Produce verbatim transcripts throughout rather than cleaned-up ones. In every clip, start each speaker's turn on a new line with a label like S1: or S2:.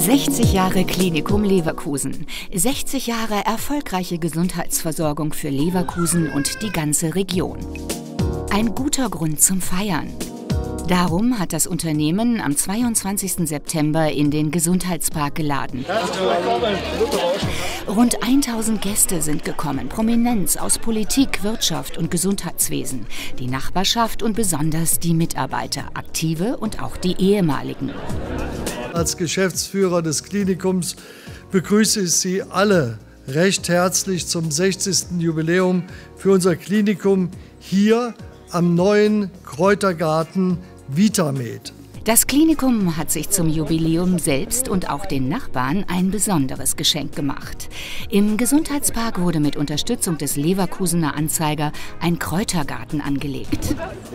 S1: sechzig Jahre Klinikum Leverkusen. sechzig Jahre erfolgreiche Gesundheitsversorgung für Leverkusen und die ganze Region. Ein guter Grund zum Feiern. Darum hat das Unternehmen am zweiundzwanzigsten September in den Gesundheitspark geladen. Rund tausend Gäste sind gekommen, Prominenz aus Politik, Wirtschaft und Gesundheitswesen, die Nachbarschaft und besonders die Mitarbeiter, aktive und auch die ehemaligen.
S2: Als Geschäftsführer des Klinikums begrüße ich Sie alle recht herzlich zum sechzigsten Jubiläum für unser Klinikum hier am neuen Kräutergarten Vitamed.
S1: Das Klinikum hat sich zum Jubiläum selbst und auch den Nachbarn ein besonderes Geschenk gemacht. Im Gesundheitspark wurde mit Unterstützung des Leverkusener Anzeiger ein Kräutergarten angelegt.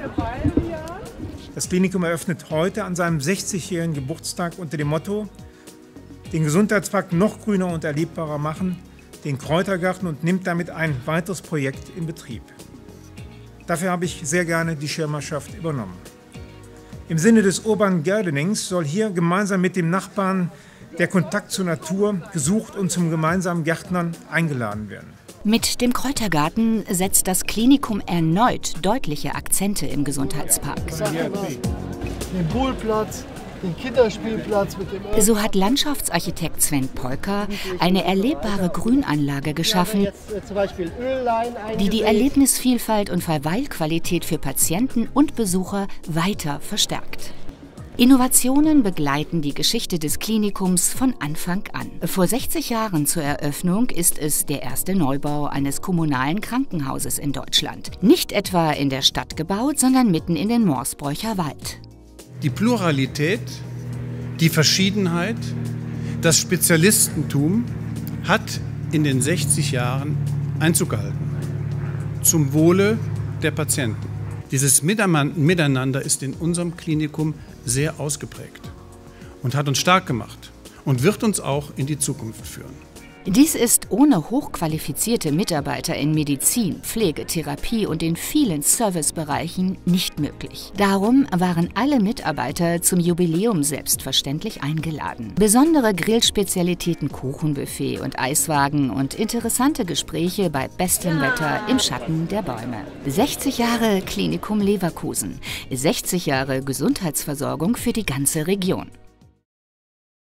S3: Das Klinikum eröffnet heute an seinem sechzigjährigen Geburtstag unter dem Motto: den Gesundheitspark noch grüner und erlebbarer machen, den Kräutergarten, und nimmt damit ein weiteres Projekt in Betrieb. Dafür habe ich sehr gerne die Schirmherrschaft übernommen. Im Sinne des Urban Gardenings soll hier gemeinsam mit dem Nachbarn der Kontakt zur Natur gesucht und zum gemeinsamen Gärtnern eingeladen werden.
S1: Mit dem Kräutergarten setzt das Klinikum erneut deutliche Akzente im Gesundheitspark.
S2: Den Poolplatz, den Kinderspielplatz mit dem Öl.
S1: So hat Landschaftsarchitekt Sven Polka eine erlebbare Grünanlage geschaffen, die die Erlebnisvielfalt und Verweilqualität für Patienten und Besucher weiter verstärkt. Innovationen begleiten die Geschichte des Klinikums von Anfang an. Vor sechzig Jahren zur Eröffnung ist es der erste Neubau eines kommunalen Krankenhauses in Deutschland. Nicht etwa in der Stadt gebaut, sondern mitten in den Morsbräucher Wald.
S4: Die Pluralität, die Verschiedenheit, das Spezialistentum hat in den sechzig Jahren Einzug gehalten. Zum Wohle der Patienten. Dieses Miteinander ist in unserem Klinikum sehr ausgeprägt und hat uns stark gemacht und wird uns auch in die Zukunft führen.
S1: Dies ist ohne hochqualifizierte Mitarbeiter in Medizin, Pflege, Therapie und in vielen Servicebereichen nicht möglich. Darum waren alle Mitarbeiter zum Jubiläum selbstverständlich eingeladen. Besondere Grillspezialitäten, Kuchenbuffet und Eiswagen und interessante Gespräche bei bestem Wetter im Schatten der Bäume. sechzig Jahre Klinikum Leverkusen, sechzig Jahre Gesundheitsversorgung für die ganze Region.